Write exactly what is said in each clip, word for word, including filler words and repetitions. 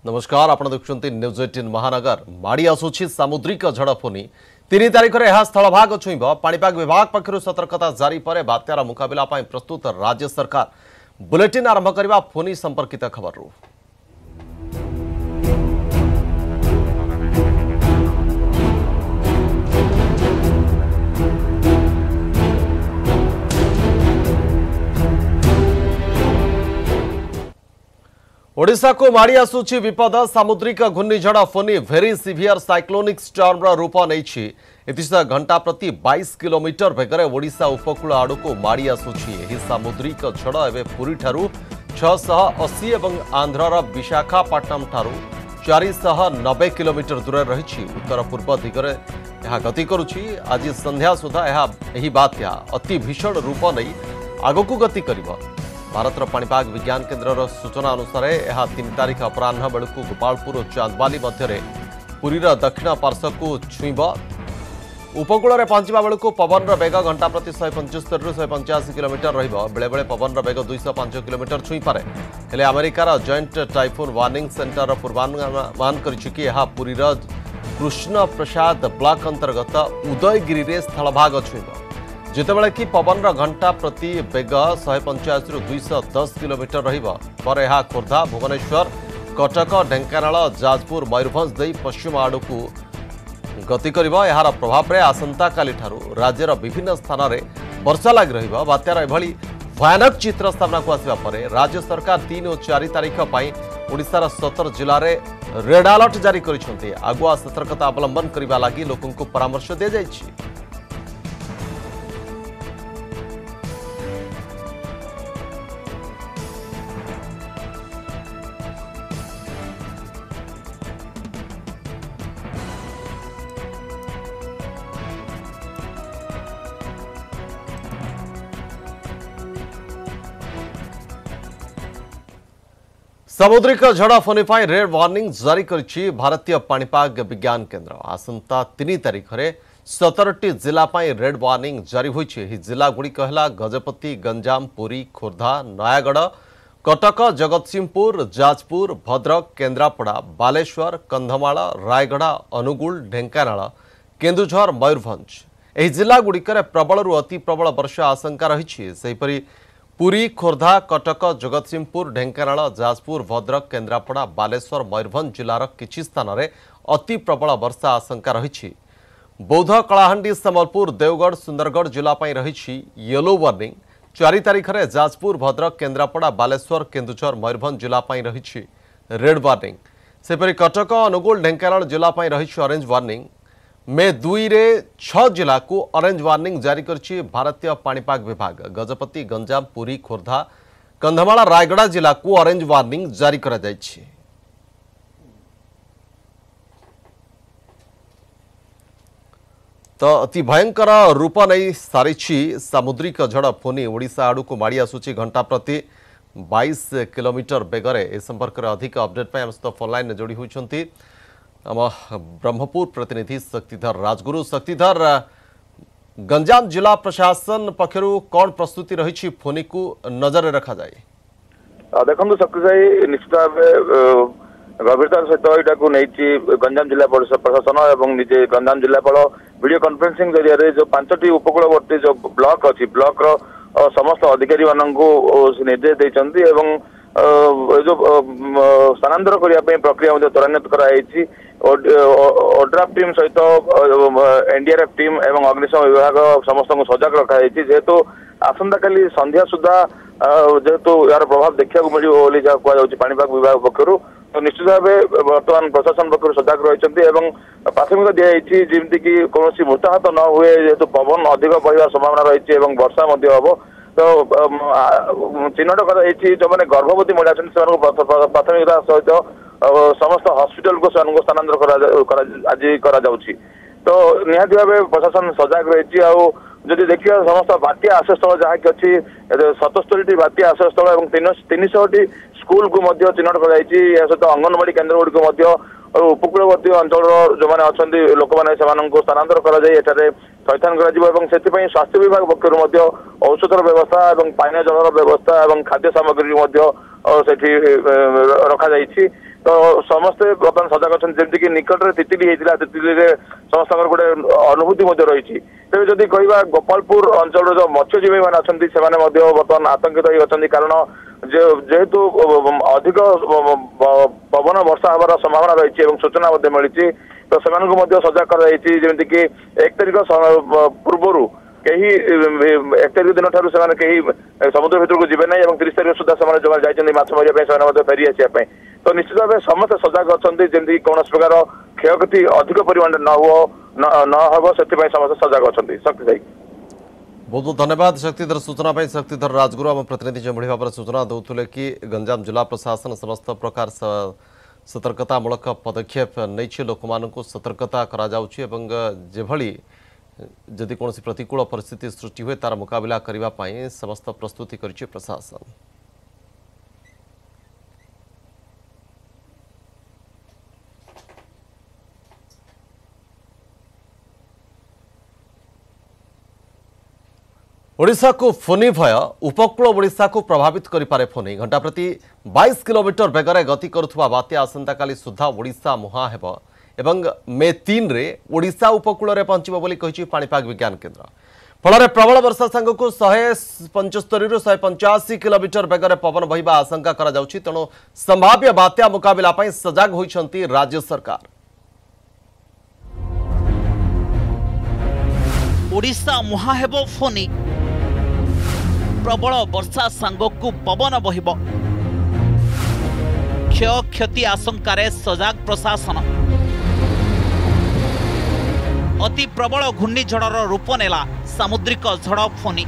नमस्कार आपण देखुंती न्यूज अठारह महानगर माड़ी आसुछि सामुद्रिक झड़ फोनी तीन तारिख में यह स्थलभाग छुईब। पाणीपाग विभाग पक्षर सतर्कता जारी पर बात्यार मुकाबला प्रस्तुत राज्य सरकार बुलेटिन आरंभ करने फोनी संपर्कित खबर रू ओडिशा को माड़ी आसुछि विपद। सामुद्रिक घूर्णिझड़ Fani very severe cyclonic storm रूप नहीं एतिश घंटा प्रति बाईस किलोमीटर बेगरे ओडिशा उपकूल आड़ को माड़ी आसुछि। एही सामुद्रिक झड़ एवं पुरी ठारू छह सौ अस्सी और आंध्रर विशाखापट्टनम ठारू चार सौ नब्बे किलोमीटर दूर रही उत्तर पूर्व दिगरे यह गति करुछि। आज संध्या सुधा यह बात्या अति भीषण रूप नहीं आगकू गति करिबो। भारतर पाणीपाग विज्ञान केन्द्र सूचना अनुसार यह तीन तारिख अपराह बेलू गोपालपुर और चांदबाली मध्य पुरीर दक्षिण पार्श्व को छुईब। उपकूल में पहुंचा बेलू पवन बेग घंटा प्रति शहे पंचस्तरी रु शहे पंचाशी किलोमीटर बेले बेले पवन बेग दुईश पांच किलोमीटर छुईपे। हेले अमेरिकार जॉइंट टाइफून वार्निंग सेंटर पूर्वानुमान करिछि यह पुरीर कृष्ण प्रसाद ब्लॉक अंतर्गत उदयगिरी में स्थलभाग छुईब। जितेबाला कि पवन घंटा प्रति बेग शहे पंचाशी रु दुईश दस किलोमीटर रहा यह खोर्धा भुवनेश्वर कटक ढेंकानाल जाजपुर मयूरभंज दे पश्चिम आड़ को गति करिबो। यार प्रभाव में आसंता काली ठारू राज्यर विभिन्न स्थान में वर्षा लग रही बात्यार एभली भयानक चित्र सामना को आसिबा परे राज्य सरकार तीन और चार तारिख ओडिशार सतर जिले में रेड अलर्ट जारी करिसेंती। आगुआ सतर्कता अवलंबन करने लगी लोकों को परामर्श दी जाइछि। सामुद्रिक झड़ फोनी पर रेड वार्निंग जारी करिछि भारतीय पाणीपाग विज्ञान केन्द्र। आसंता तीन तारिख में सतरटी जिला रेड वार्निंग जारी होइछि। जिला गुड़िक है गजपति गंजाम पुरी खोर्धा नयागढ़ कटक जगतसिंहपुर जाजपुर भद्रक केन्द्रापड़ा बालेश्वर कंधमाल रायगढ़ अनुगुल ढेंकानाल केन्दुझर मयूरभंज एही जिला गुड़िक प्रबल अति प्रबल वर्षा आशंका रही। पुरी खोर्धा कटक जगतसिंहपुर ढेंकानाल जाजपुर भद्रक केन्द्रापड़ा बालेश्वर मयूरभंज जिलार किछि स्थान में अति प्रबल वर्षा आशंका रही। बौद्ध कलाहांडी संबलपुर देवगढ़ सुंदरगढ़ जिला रही येलो वार्निंग। चार तारिख में जाजपुर भद्रक केन्द्रापड़ा बालेश्वर केन्दुझर मयूरभंज जिला रही रेड वार्निंग। सेपरी कटक अनुगुल ढेंकानाल जिला रही ऑरेंज वार्निंग। मे दुई रे छह जिला को ऑरेंज वार्निंग जारी करछि भारतीय पाणीपाग विभाग। गजपति गंजाम पुरी खोर्धा कंधमाल रायगढ़ जिला को ऑरेंज वार्निंग जारी करा जायछि। तो अति भयंकर रूप नहीं सारी सामुद्रिक झड़ फोनी ओडिशा आड़ को माड़ी आसुछि। घंटा प्रति बाईस किलोमीटर बेगरे ए संपर्क में अधिक अपडेट पर सहित फोन लाइन जोड़ी होइछंती आम ब्रह्मपुर प्रतिनिधि शक्तिधर राजगुरु। शक्तिधर, गंजाम जिला प्रशासन पक्षर कौन प्रस्तुति रही फोनी को नजर रखा जाए? देखो शक्ति भाई निश्चित भाव गंभीरतार सहित यहाँ नहीं गंजाम जिला प्रशासन और निजे गंजाम जिलापाल वीडियो कॉन्फ्रेंसिंग जरिए जो पांचटी उपकूलवर्ती जो ब्लॉक अच्छी ब्लॉक समस्त अधिकारी मानक निर्देश देते जो स्थानांतर करने प्रक्रिया त्वरान्वित कराई। ओड्राफ टीम सहित एनडीआरएफ टीम एवं अग्निशम विभाग समस्त को सजग रखाई जेहेतु आसंता काली संध्या सुधा जेहेतु यार प्रभाव देखा मिले कहुच्छी पाणीपाग विभाग पक्षर। तो निश्चित भाव बर्तमान प्रशासन पक्ष सजग रही प्राथमिकता दिखाई जमीक कौन मृताहत न हुए जेहेतु पवन अधिक बढ़िया संभावना रही वर्षा हम। तो चिन्हट कर जो मैंने गर्भवती महिला प्राथमिकता सहित समस्त हॉस्पिटल को स्थानांतर आज करा तो निहाती भाव प्रशासन सजग रही। आदि देखिए समस्त बात्या आश्रयस्थल जहाँ कि अच्छी सतस्तरी बात्या आश्रयस्थल और तीन शह टी स्कूल को चिन्हट कर सहित अंगनवाड़ी केन्द्र गुड़िक उपकूलवर्ती अंचल जो मैंने अच्छा लोक मैंने स्थानांतर कर थैथान कर स्वास्थ्य विभाग पक्ष औषधर व्यवस्था और पानीय जलर व्यवस्था और खाद्य सामग्री रखा तो समस्ते बर्तमान सजग अच्छा जमीक निकट में तितली होता तितली समस्त गोटे अनुभूति रही तेज जदि कह गोपालपुर अंचल जो मत्स्यजीवी मैंने अच्छा बर्तमान आतंकित होती कारण जेहेतु अधिक पवन वर्षा हमार संभावना रही सूचना मिली तो से सजग करमती एक तारिख पूर्वर कहीं एक तारिख दिन ठार से समुद्र भितर को जीवे ना तीस तारिख सुधा से जाती माछ मरिया फेरी आसापी तो निश्चित भाव समस्त सजग अच्छा जमी कौन प्रकार क्षयक्षति अधिक परिमाण न हो न हम से समस्त सजग अच्छा शक्तिशायी बहुत बहुत धन्यवाद शक्तिधर सूचना पाई शक्तिधर राजगुरु आम प्रतिनिधि जो भाव में सूचना दूसरे कि गंजाम जिला प्रशासन समस्त प्रकार सतर्कतामूलक पदक्षेप नहीं लोक मानू सतर्कता करा जदि कौन प्रतिकूल परिस्थिति सृष्टि हुए तार मुकाबला करने समस्त प्रस्तुति करिछि प्रशासन। ओडिशा को फोनी भय उपकूल ओडिशा को प्रभावित करिपारे फोनी घंटा प्रति बाईस किलोमीटर बेगर गति करुवा बात्या आसंता काली सुधा ओडिशा मुहां हेब एवं मे तीन रे ओडिशा उपकूल रे पहुंचबो बोली कहिछि पाणीपाग विज्ञान केन्द्र फल प्रबल वर्षा सांग को एक पंचस्तरी रु एक पंचाशी किलोमीटर बेगर पवन बहिबा आशंका करा जाउछि तेणु संभाव्य बात्या मुकाबला पई सजग होइछंती राज्य सरकार। ओडिशा मुहां हेब फोनी प्रबल वर्षा सांगकु पवन बहिब क्षय क्षति आशंकार सजग प्रशासन अति प्रबल घूर्णिझड़र रूप नेला सामुद्रिक झड़ फोनी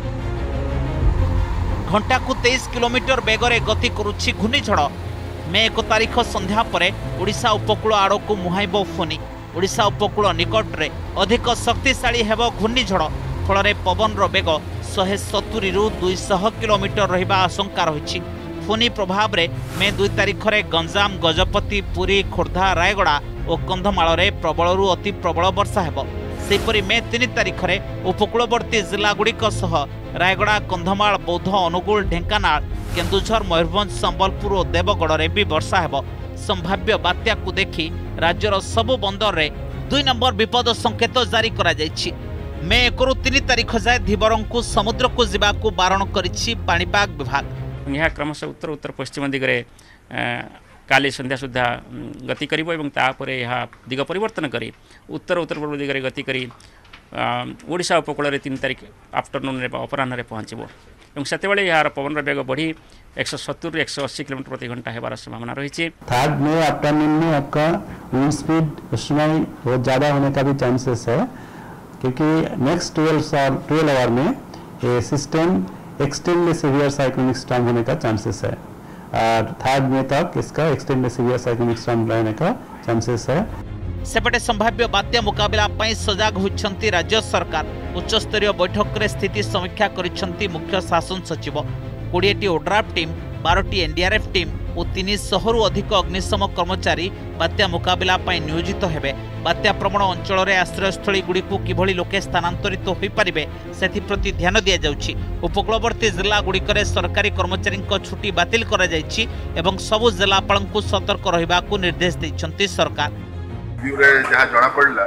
घंटा को तेईस किलोमीटर बेगरे गति करुछि घूर्णिझड़ मे एक तारिख संध्या परे ओडिशा उपकूल आड़ को मुहाइब फोनी ओडिशा उपकूल निकट रे अधिक शक्तिशाली हेब घूर्णिझड़ फल पवन बेग शहे सतुरी रु दुईश किलोमीटर रहिबा आशंका रही फोनी प्रभाव रे मे दुई तारिख रे गंजाम गजपति पुरी खोर्धा रायगड़ा और कंधमाल रे प्रबल रु अति प्रबल वर्षा हेब सेपरि मे तीन तारिख रे उपकूलवर्ती जिला गुड़िक सह रायगड़ा कंधमाल बौद्ध अनुगुल ढेंकानाल केन्दुझर मयूरभंज संबलपुर और देवगढ़ रे भी वर्षा हेब संभाव्य बात्या को देखि राज्यर सबु बंदर रे दुई नंबर विपद संकेत जारी करा जायछि मे एक रु तीन तारिख जाए धीवरं को समुद्र को जीवाकू बारण करिछि पाणीपाग विभाग यह क्रमशः उत्तर उत्तर पश्चिम दिगरे काली संध्या सुधा गति करिबो एवं तापरे यह दिग परिवर्तन करी उत्तर उत्तर पूर्व दिगरे गति करी ओडिशा उपकूल रे तीन तारिख आफ्टरनून रे अपराह्न रे पहुँचबो एवं सेतेबेले यार पवन बेग बढ़ी एक सौ सत्तर एक सौ अस्सी किलोमीटर प्रति घंटा हेबार संभावना रही। थर्ड में आफ्टरनून में आपका विंड स्पीड उस समय बहुत ज़्यादा होने का भी चांसेस है क्योंकि नेक्स्ट ट्वेल्व ट्वेल्व आवर में ये system extremely severe cyclonic storm होने का चांसेस है और थर्ड में तक इसका एक्सट्रीमली सीवियर साइक्लोनिक स्टॉर्म रहने का चांसेस है। सेपटे संभाव्य बात्या मुकाबला पई सजग होइछंती राज्य सरकार उच्च स्तरीय बैठक रे स्थिति समीक्षा करिछंती मुख्य शासन सचिव बीस टी ओड्राफ टीम बारह टी एनडीआरएफ टीम और तीन सौ रु अधिक अग्निशम कर्मचारी बात्या मुकाबला पई नियोजित हेबे बात्या प्रवण अंचल रे आश्रयस्थली गुडी को किभली लोके स्थानांतरित होई परिबे सेथि प्रति ध्यान दिया जाउछि उपकूलवर्ती जिला गुडी करे सरकारी कर्मचारी छुट्टी बातिल करा जाइछि एवं सबु जिलापाल को सतर्क रहिबा को निर्देश दैछंती सरकार। व्यूरे जहाँ जना पड़ला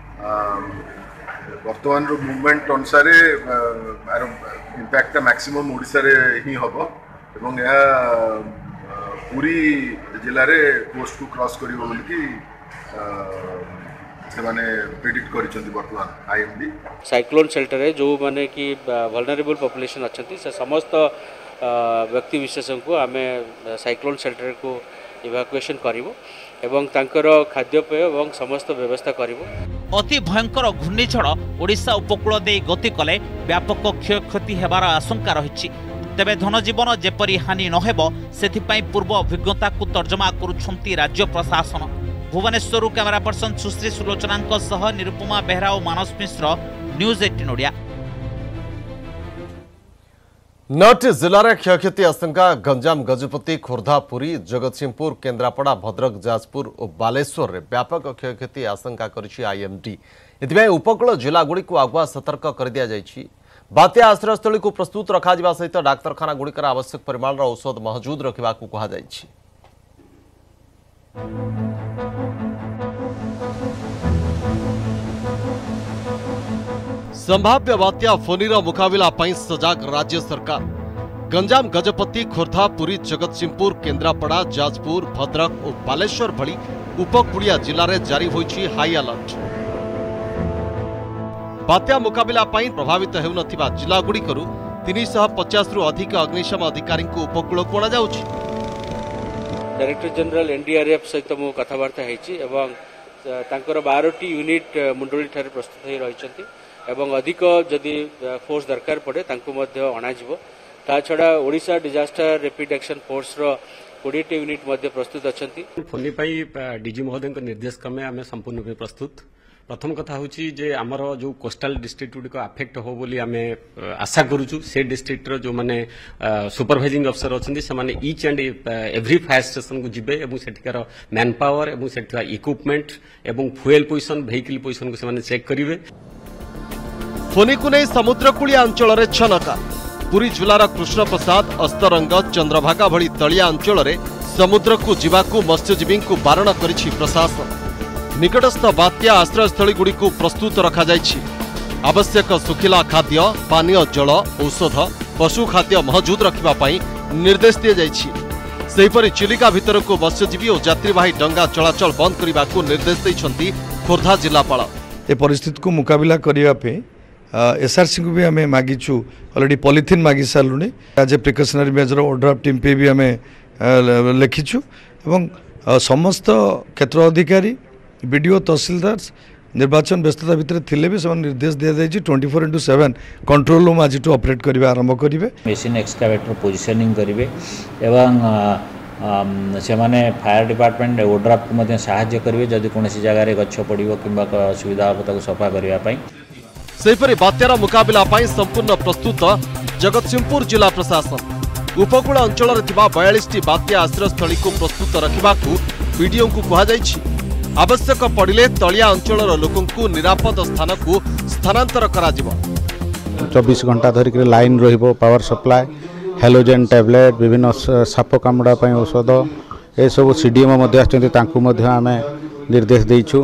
वर्तमान रो मूवमेंट अनुसार इम्पैक्ट मैक्सिमम ओडिशा रे ही हबो एवं यह पूरी जिले में कोस्ट को क्रॉस कर प्रेडिक्ट कर बर्तमान आईएमडी साइक्लोन शेल्टर है जो माने कि वल्नरेबल पॉपुलेशन अच्छा से समस्त व्यक्ति विशेष को आम साइक्लोन शेल्टर को इवाकुएशन करिवो एवं तांकर खाद्यपेय एवं समस्त व्यवस्था करिवो। अति भयंकर घूर्णिझड़ ओडिशा उपकूल दे गति कले व्यापक क्षयक्षति हेबार आशंका रही तेबे धनजीवन जेपरी हानि नहेब सेथिपाई पूर्व अभिज्ञता को तर्जमा करुछंती राज्य प्रशासन। भुवनेश्वर कैमरा पर्सन सुश्री सुलोचना सह निरुपमा बेहरा और मानस मिश्र न्यूज अठारह ओडिया। नौटी जिले क्षयक्षति आशंका गंजाम गजपति खोर्धा पुरी जगतसिंहपुर केन्द्रापड़ा भद्रक जाजपुर और बालेश्वर में व्यापक क्षयक्षति आशंका करिछि आईएमडी इतिबाई उपकूल जिला गुड़ी को आगुआ सतर्क कर दिया जाइछि बात्या आश्रयस्थली को प्रस्तुत रखा सहित डाक्तरखाना गुड़िकर आवश्यक परिमाण औषध महजूद रखा कहा। संभाव्य बात्या फोनीर मुकाबला पई सजाग राज्य सरकार। गंजाम गजपति खोर्धा पुरी जगतसिंहपुर केन्द्रापड़ा जाजपुर भद्रक और बालेश्वर भली उपकूलिया जिले में जारी होइछि हाई अलर्ट। बात्या मुकाबला पई प्रभावित हेउनथिबा जिलागुड़िकरू तीन सौ पचास रु अधिक अग्निशम अधिकारी उपकूल को अणाଯାଉଛି। डायरेक्टर जनरल एनडीआरएफ सहित मु कथबार्ता हेछि एवं तांकर बारह टी यूनिट मुंडोली ठारे प्रस्तुत होई रहिसंती एवं अधिक जदि फोर्स दरकार पड़े तांको मध्य अणाजिवो। ता छड़ा Odisha disaster rapid action force रो बीस टी यूनिट मध्य प्रस्तुत अछंती। फोनी पाई डीजी महोदय निर्देश क्रमे आम संपूर्ण रूप प्रस्तुत। प्रथम कथा होची जे आमर जो कोस्टाल डिस्ट्रिक्ट गुड़िक आफेक्ट हो बोली आमे आशा करूछु। से डिस्ट्रिक्ट रो जो माने सुपरवाइजिंग अफसर अछंती से माने each and every fire station को जिबे एवं सेठिकार मैन पावर एवं सेठिका इक्विपमेंट एवं फ्यूएल पोजिशन वेहिकल पोजिशन को से माने चेक करिवे। फोनी को नहीं समुद्रकूलिया अंचल रे छनका। पुरी जिलार कृष्ण प्रसाद अस्तरंग चंद्रभागा भली तलिया अंचल रे समुद्र को जीवाकू मत्स्यजीवी को बारण करिछि प्रशासन। निकटस्थ बात्या आश्रयस्थली गुड़ी को प्रस्तुत रखा जाइछि। आवश्यक सुखिला खाद्य पानीय जल औषध पशु खाद्य महजूद रखिबा पई निर्देश दिया जाइछि। सेहिपरि चिलिका भितर को मत्स्यजीवी और यात्रीवाही डंगा चलाचल बंद करने को निर्देश दैछंती खोर्धा जिलापाल। ए परिस्थिति को मुकाबला करिया पे एसआरसी को भी हमें मागिछु। ऑलरेडी पॉलिथिन मागी सारूनी as a precautionary measure order of team पे भी हमें लिखिछु एवं समस्त क्षेत्र अधिकारी बीडीओ तहसीलदार निर्वाचन व्यस्तता भितर थिले भी सब निर्देश दिया जाइछि twenty four into seven control room आज ऑपरेट करबे आरंभ करिवे। मेसिन एक्सकावेटर पोजिशनिंग करिवे एवं से माने फायर डिपार्टमेंट ओड्राफ्ट को मध्य सहायता करिवे जदि कोनोसी जगह रे गच्छ पड़िबो किंबा सुविधा हो ताको सफा करिवा पई। सेहिपरि बात्यार मुकाबला पई संपूर्ण प्रस्तुत जगतसिंहपुर जिला प्रशासन। उपकूल अंचल रे थिबा बयालीस टी बात्या आश्रयस्थली को प्रस्तुत रखिबाकू बीडीओ को कहा जाइछि। आवश्यक पड़िले तलिया अंचल लोकों को निरापद स्थान को स्थानांतर करा जिवो। चौबीस घंटा धरिक लाइन रहिबो पावर सप्लाई हेलोजेन टैबलेट विभिन्न साप कामुड़ा पई औषध ए सब सीडीएम मध्य आछंती तांकू मध्य आमे निर्देश देइछु।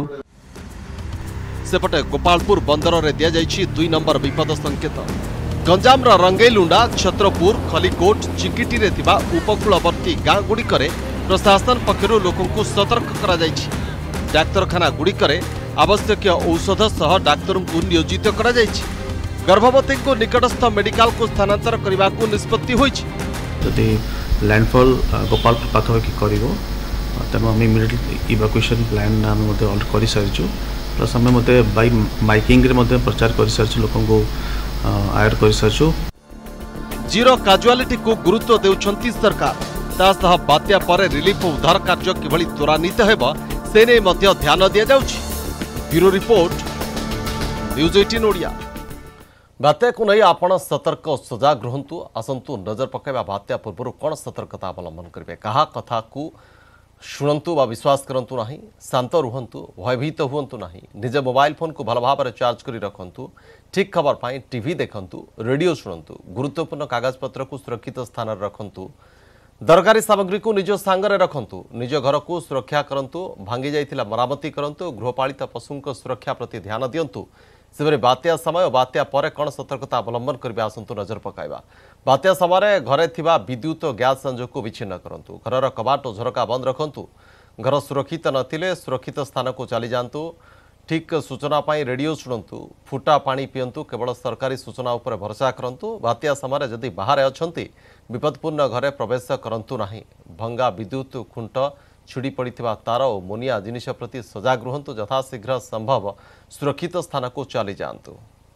सेपटे गोपालपुर बंदर रे दिया जाइछि दुई नंबर विपद संकेत। गंजाम रा रंगेलुंडा छत्रपुर खलीकोट चिकिटी रे थिबा उपकूलवर्ती गाँ गुड़िकरे प्रशासन पक्षरु लोकों को सतर्क करा जाइछि। डाक्तरखाना गुड़िकरे आवश्यक औषध सह डाक्तर को नियोजित करा जाइछि। गर्भवती को निकटस्थ मेडिकल को स्थानांतर करने को निष्पत्ति होइछि। जदि लैंडफॉल गोपालपुर पाखापाखि करिवो तेणु आम इमिडिएटली इवाकुएशन प्लान आम ऑलरेडी कर सारिछु। प्लस आम बाई माइकिंग रे प्रचार कर सारिछु लोकों को आयर कर सारिछु। जीरो काजुआलिटी को गुरुत्व देउछंती सरकार। तासह बात्या पर रिलीफ और उद्धार कार्य किभली त्वरान्वित हेबो से नै मध्य ध्यान दिया जाउछि। ब्यूरो रिपोर्ट न्यूज अठारह ओडिया। बात्या को नहीं आपण सतर्क और सजाग रहंतु। आसंतु नजर पकाइबा बात्या पूर्व कौन सतर्कता अवलंबन करेंगे। कहा कथा को शुणु बा विश्वास करंतु नहीं। शांत रुहंतु भयभीत हुंतु नहीं। निज मोबाइल फोन को भल भाव चार्ज करी रखंतु। ठीक खबर पाई टीवी देखंतु रेडियो शुणंतु। गुरुत्वपूर्ण कागजपत्र को सुरक्षित स्थान रखंतु। दरकारी सामग्री को निज सांगरे रखंतु। निज घर को सुरक्षा करंतु। भांगी जाइथिला मरामती करंतु। गृहपालित पशुओं सुरक्षा प्रति ध्यान दियंतु। सेबरे बात्या समय और बात्या पर कौन सतर्कता अवलंबन करेंगे आसंतु नजर पकाइबा। बात्या समय घरे थिबा विद्युत और गैस संजोग को विच्छिन्न करंतु। घरर कबाट और झरका बंद रखंतु। घर सुरक्षित नथिले सुरक्षित स्थान को चली जांतु। ठीक सूचना पाई रेडियो शुणंतु। फुटा पानी पियंतु। केवल सरकारी सूचना उपर भरोसा करंतु। बात्या समय जदि बाहर अछंती विपदपूर्ण घरे प्रवेश करंतु नाही। भंगा विद्युत खुंट छिड़ी पड़िथिबा तार और मुनिया जिनिष प्रति सजाग रुहंतु। यथाशीघ्र संभव सुरक्षित स्थान को चली जांतु।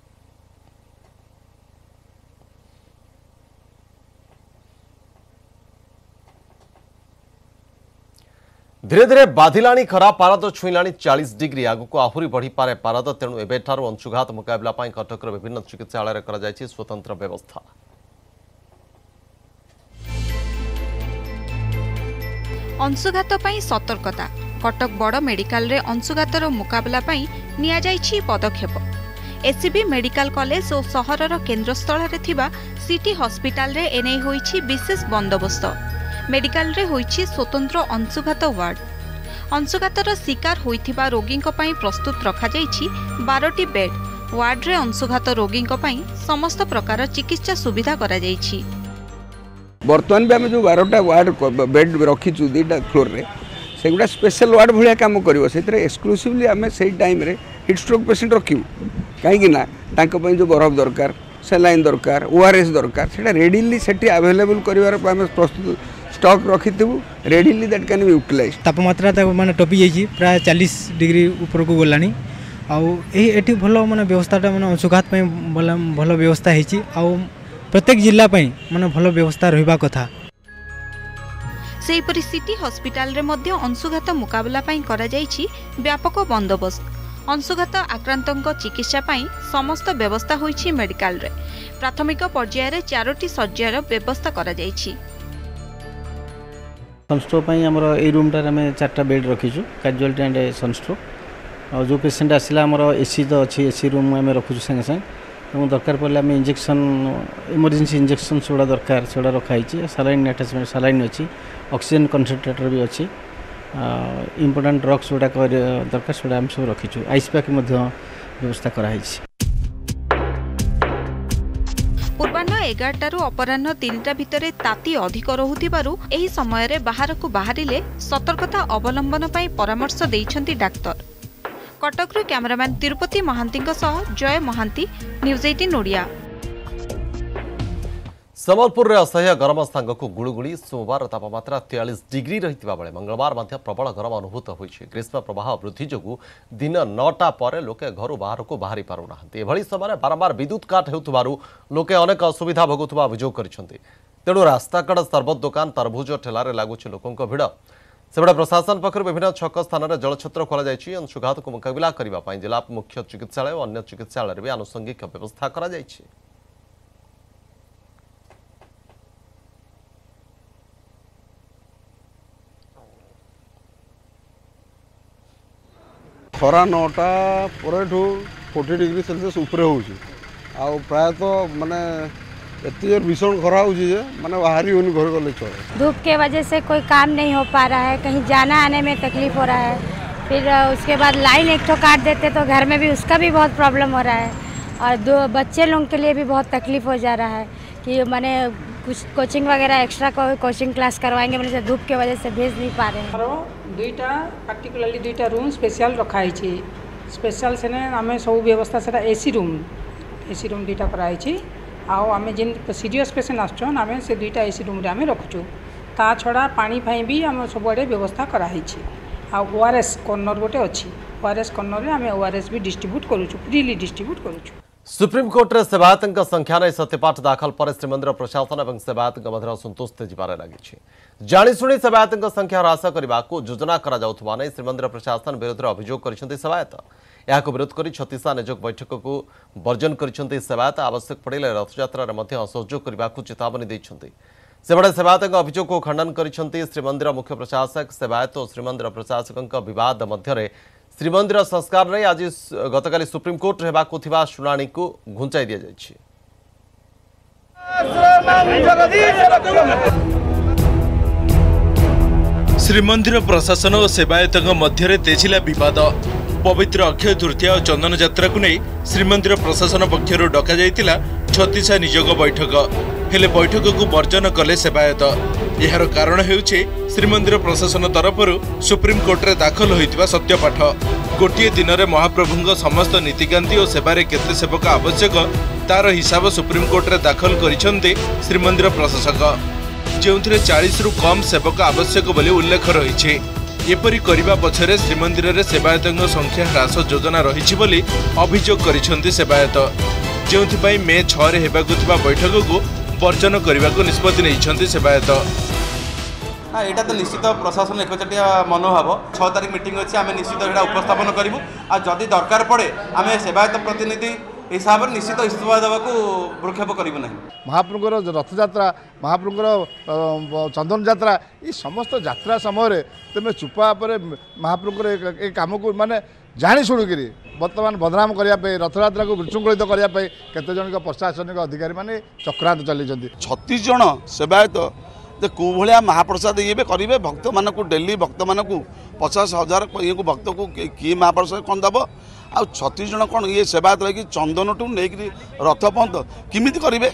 धीरे धीरे बाधिलाणी खरा पारद छुईलाणी चालीस डिग्री आगक आहुरी बढ़ी पारे पारद। तेणु एबेठारु अंशुघात मुकाबला पाई कटकर विभिन्न चिकित्सालय करा जायछि स्वतंत्र व्यवस्था। अंशुघात पाई सतर्कता। कटक बड़ मेडिकल रे अंशुघातर मुकाबला पाई निया जायछि पदक्षेप। एससीबी मेडिकल कॉलेज और सहरर केन्द्रस्थल रे थिबा सिटी हॉस्पिटल रे एनै होईछि विशेष बंदोबस्त। मेडिकल रे होईछि स्वतंत्र अंशुघात वार्ड। अंशुघातर शिकार होइथिबा रोगींक पई प्रस्तुत रखा जाइछि बारह बेड। वार्ड रे अंशुघात रोगींक पई समस्त प्रकार चिकित्सा सुविधा करा जाइछि। बर्तमान भी आम जो बारटा वार्ड बेड रखीचु दुईटा फ्लोर रे सेगुड़ा स्पेशल वार्ड भाया कम कर एक्सक्लूसिवली आम से टाइम रे हिट स्ट्रोक पेसेंट रखू कहीं जो बरफ दरकार सेलाइन दरकार ओआरएस दरकार से रेडिली से आवेलेबल कर प्रस्तुत स्टॉक रखी readily that can be utilise. तापमात्रा माने टपी जाइए प्राय चालीस डिग्री ऊपर को गलानी आउ भल माने व्यवस्थाटा माने अंशुघात भल व्यवस्था होती आउ प्रत्येक जिला माने भल व्यवस्था रहिबा कथा। सेहीपरि सिटी हॉस्पिटल रे मध्य अंशुघात मुकाबला पई करा जाइछि व्यापक बंदोबस्त। अंशुघात आक्रांतक चिकित्सा पई समस्त व्यवस्था होइछि मेडिकल रे। प्राथमिक पर्याय रे चारोटी शଯ୍यार व्यवस्था करा जाइछि। सनस्ट्रोक पई हमर ए रूम रे हम चारटा बेड रखिछु कैजुअलिटी एंड सनस्ट्रोक और जो पेशेंट आसिला हमर एसी तो अछि एसी रूम में रखुछु संगे संगे और दरकार पड़े आम इंजेक्शन इमरजेंसी इंजेक्शन सेगुड़ा दरकार सेगुड़ा रखाई सालाइन अटैचमेंट सालाइन अच्छी ऑक्सीजन कंसंट्रेटर भी अच्छी इम्पोर्टेंट ड्रग्स गुड़ा दरकार से आम सब रखीचु आइस पैक व्यवस्था कराई। पूर्वाह्न एगारटारू अपराह्न तीनटा भितर ताती अधिक रहुथिबारु एही समय रे बाहर को बाहरिले सतर्कता अवलंबन पई परामर्श दैछंती डाक्टर। कटकरू कैमरामैन तिरुपति महांती सह जय महांती न्यूज अठारह ओडिया। संबलपुर में असह्य गरम सांग को गुड़गुड़ी सोमवार तापमात्रा तेयालीस डिग्री रही बेले मंगलवार मध्य प्रबल गरम अनुभूत होइछि। ग्रीष्म प्रवाह वृद्धि जोगु दिन नौटा पर लोके घर बाहर को बाहरी पारुना एभली समय बारंबार विद्युत काट हेउथबारु लोके अनेक असुविधा भोगुथबा अभियोग करिसेंति। तेणु रास्ताकड़ सरबत दुकान तरभुज ठेलारे लागुछि लोकंक भिड़। सेबड़ा प्रशासन पक्षर विभिन्न छक स्थान में जलछत्र खोल जाइछि। अंशुघात को मुकाबला करने पर जिला मुख्य चिकित्सालय और अन्य चिकित्सालय भी आनुषंगिक व्यवस्था करा जाइछि। खरा नौटा पर फोर्टी डिग्री सेल्सियस ऊपर हो प्रायतः माने इतनी भीषण खरा हो मैंने बाहर ही घर गले चले। धूप के वजह से कोई काम नहीं हो पा रहा है, कहीं जाना आने में तकलीफ हो रहा है। फिर उसके बाद लाइन एक तो काट देते तो घर में भी उसका भी बहुत प्रॉब्लम हो रहा है और दो बच्चे लोगों के लिए भी बहुत तकलीफ हो जा रहा है कि मैंने कुछ कोचिंग वगैरह एक्स्ट्रा को, कोचिंग क्लास करवाएंगे मैंने धूप के वजह से भेज नहीं पा रहे हैं। दुईटा पार्टिकुलरली दुईटा रूम स्पेशल रखाई स्पेशल से आम सब व्यवस्था से एसी रूम एसी रूम दुईटा कराई आउ आम जिन सीरियस पेसेंट आसछन आम से दुईटा एसी रूम आम रखुचु। ता छड़ा पानी फाई भी आम सबुआड़े व्यवस्था कराई आ ओआरएस कर्नर गोटे अच्छी ओआरएस कर्नर में आम ओआरएस भी डिस्ट्रीब्यूट करूछु फ्रीली डिस्ट्रीब्यूट करूछु। सुप्रीमकोर्ट रे सेवायतंक संख्या नहीं सत्यपाठ दाखल पर श्रीमंदिर प्रशासन और सेवायतंक मध्य असंतोष तेजिबार लगी। जाशुणी सेवायतंक संख्या ह्रास करने को योजना कर श्रीमंदिर प्रशासन विरोध में अभियोग कर सेवायत यह विरोध कर छत्तीसा निजोग बैठक को वर्जन कर सेवायत आवश्यक पड़े रथयात्रा असहयोग करने को चेतावनी देते। सेबड़े सेवायतंक अभियोग को खंडन कर श्रीमंदिर मुख्य प्रशासक सेवायत और श्रीमंदिर प्रशासक विवाद मध्य श्रीमंदिर संस्कार रे आज गतकाली सुप्रीमकोर्ट होगा शुणाणी को घुंचाई दि जाइए। श्रीमंदिर प्रशासन और सेवायतों मध्य तेजिला विवाद। पवित्र अक्षय तृतीया और चंदन यात्रा को नहीं श्रीमंदिर प्रशासन पक्षर डक जाइतिला छत्तीसा निजोग बैठक हेले बैठक को वर्जन कले सेवायत। यार कारण हेउछि श्रीमंदिर प्रशासन तरफ सुप्रीमकोर्ट रे दाखल होइतिबा सत्यपाठ। गोटे दिन में महाप्रभु समस्त नीतिकांति और सेवारे केते सेवक आवश्यक तार हिसाब सुप्रीमकोर्ट रे दाखल करिसेंते श्रीमंदिर प्रशासक जो चालीस रु कम सेवक आवश्यक बोली उल्लेख रही। एपरी करने पछरे श्रीमंदिर रे सेवायतों संख्या ह्रास योजना रही बोली अभियोग करिसेंते सेवायत जो मे छह हेबाकु थिबा बैठक को वर्जन करने को निष्पत्ति नहीं सेवायत। हाँ यहाँ तो निश्चित प्रशासन एकचटिया मनोभाव छह तारीख मीटिंग अच्छी आम निश्चित यहाँ उपस्थापन करूँ आ जदि दरकार पड़े आम सेवायत प्रतिनिधि हिसाब से निश्चित इस्तीफा देवा भ्रूक्षेप करूँ ना। महाप्रभुर रथयात्रा महाप्रभुर चंदन यात्रा ये समस्त यात्रा समय तुम चुपा पर महाप्रभुर एक कम को माने जाणी शुणुक बर्तमान बदनाम करने रथयात्रा को विशृंखलित करने केते जन प्रशासनिक अधिकारी माने चक्रांत चली छत्तीस जन सेवायत ଯେ କେଉଁ ଭଳିଆ महाप्रसाद ये करेंगे भक्त मानक डेली भक्त मानक पचास हजार ये भक्त को किए महाप्रसाद कौन दब आ छत्तीस जन कौन ये सेवायत लगी चंदन टू नहीं रथ पर्यंत किमित करेंगे।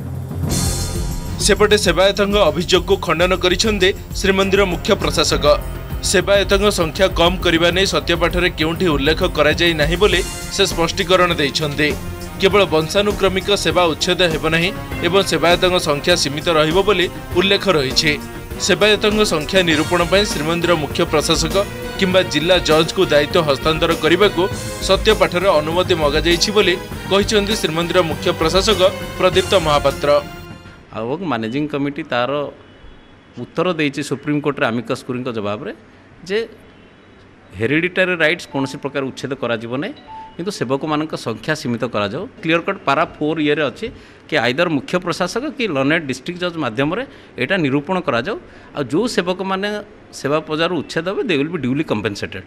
सेपटे सेवायतଙ୍କ अभियोगକୁ खंडन କରିଛନ୍ତି श्रीमंदिर मुख्य प्रशासक। सेवायतଙ୍କ संख्या कम करने नहीं सत्यपाठରେ केउंठी उल्लेख कराଯାई नहीं बोले से स्पष्टीकरण ଦେଇଛନ୍ତି। केवल वंशानुक्रमिक सेवा उच्छेद हेब नहीं एवं सेवायतଙ୍କ संख्या सीमित रहिबो बोली उल्लेख रही। सेवायतଙ୍କ संख्या निरूपण पर श्रीमंदिर मुख्य प्रशासक किंबा जिला जज को दायित्व हस्तांतर करने को सत्यपाठରେ अनुमति मगा जाइछि बोली कहिଛନ୍ତି श्रीमंदिर मुख्य प्रशासक प्रदीप्त महापात्र। और मैनेजिंग कमिटी तार उत्तर देती सुप्रीम कोर्ट रे आमिकस क्यूरी जवाब रे जे हेरिडिटरी राइट्स कौन प्रकार उच्छेद करा नहीं किंतु सेवक मान संख्या सीमित करा जाओ। क्लियर कट पारा फोर ये अच्छे कि आइदर मुख्य प्रशासक कि लर्नेड डिस्ट्रिक्ट जज माध्यम रे एटा निरूपण करा जाओ आ जो सेवक माने सेवा पजार उच्छेद हे they will be duly compensated.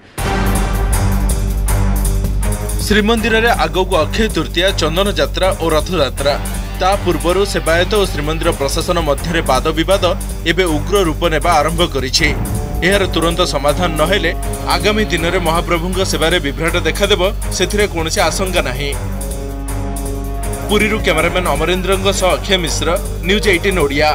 Srimandir रे आगो अक्षय तृतीया चंदन यात्रा और रथ यात्रा ता पूर्व सेवायत और श्रीमंदिर प्रशासन मध्य वाद विवाद एवं उग्र रूप नेबा आरंभ करिछि। एहार तुरंत समाधान नहेले आगामी दिन में महाप्रभु सेवारे विभ्राट देखादेव से कौन आशंका नहीं। पुरी कैमरामैन अमरेन्द्र सह अक्षय मिश्र न्यूज अठारह ओडिया।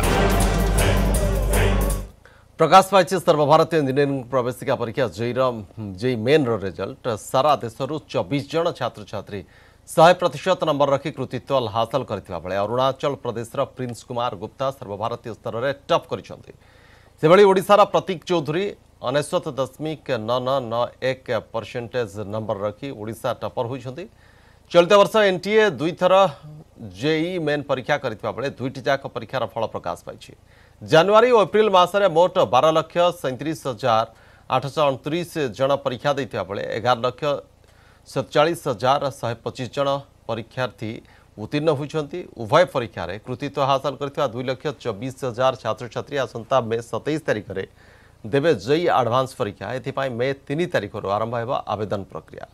प्रकाश पाई सर्वभारतीय इंजीनियरिंग प्रवेशिका परीक्षा जेई जेई मेन रिजल्ट सारा देश चौबीस जन छात्र छात्री सौ प्रतिशत नंबर रखी कृतित्व हासिल करथिबा बेले अरुणाचल प्रदेश प्रिंस कुमार गुप्ता सर्वभारतीय स्तर में टॉप करिसेंति। सेभली ओडिशार प्रतीक चौधरी अनेश्वत दशमिक नौ नौ नौ एक परसेंटेज नंबर रखी ओडिशा टॉपर होइछंती। चलित वर्ष एनटीए दुई थर जेई मेन परीक्षा करथिबा बेले दुईटी जाक परीक्षार फल प्रकाश पाइछि। जनवरी और एप्रिल मासरे मोट बारह लक्ष सैंतीस हजार आठश अणतीस जन परीक्षा देथिबा बेले एगार लक्ष सतचाश हजार शहे पचिश जन परीक्षार्थी उत्तीर्ण होती। उभय परीक्षा रे कृतित्व हासिल करथिबा दुई लक्ष चौबीस हजार छात्र छात्री आसंता मे सतैश तारिख रे देवे जेई एडवांस परीक्षा एथिपाई मे तीन तारिख आरंभ हेबा आवेदन प्रक्रिया।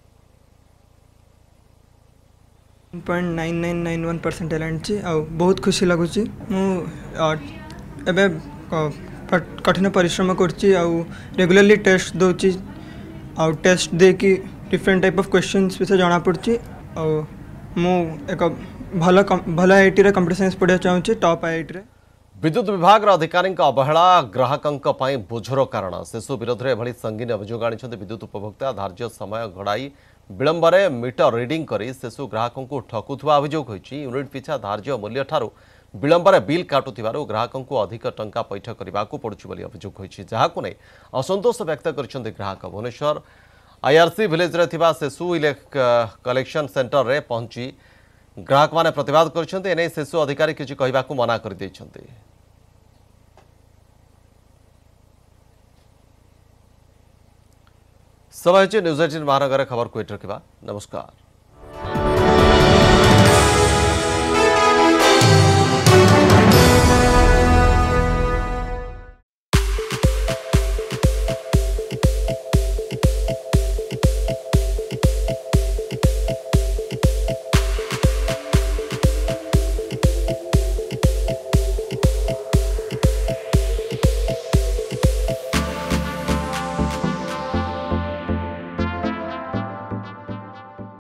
Point nine nine nine one percentage आनी आ बहुत खुशी लगुच मु एबे कठिन परिश्रम करछि आ रेगुलरली टेस्ट दोछि आ टेस्ट दे कि डिफरेंट टाइप ऑफ क्वेश्चंस विषय जाना पड़छि आ मु एक भल भल आईआईटी रे कंप्यूटर साइंस पढ़िया चाहूछि टॉप आईआईटी रे। विद्युत विभाग अधिकारी अवहेला ग्राहकों बोझर कारण सेसु विरोध में एभली संगीन अभियोग आनी विद्युत उपभोक्ता धार्य समय घड़ाई विलंबरे मीटर रिडिंग करी सेसु ग्राहकों को ठकुवा अभियोग होइछि। यूनिट पिछा धार्य मूल्य ठारू विलंबरे बिल काटुथिबारु ग्राहकों को अधिक टंका पैठ करने को पड़ुछि बोली अभियोग होइछि। जहाकु नै असंतोष व्यक्त करछन्ति ग्राहक। भुवनेश्वर आईआरसी विलेज रे थिबा सेसु इलेक्ट कलेक्शन सेंटर रे पहुंची ग्राहक माने प्रतिवाद करछन्ति। एने सेसु अधिकारी किछि कहिबाकू मना कर दैछन्ति। समय न्यूज एटीन महानगर खबर को एट रखा। नमस्कार।